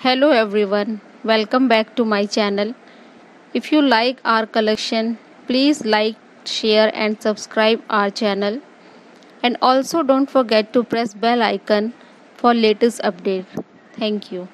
Hello everyone, welcome back to my channel. If you like our collection, please like, share and subscribe our channel. And also don't forget to press bell icon for latest update. Thank you.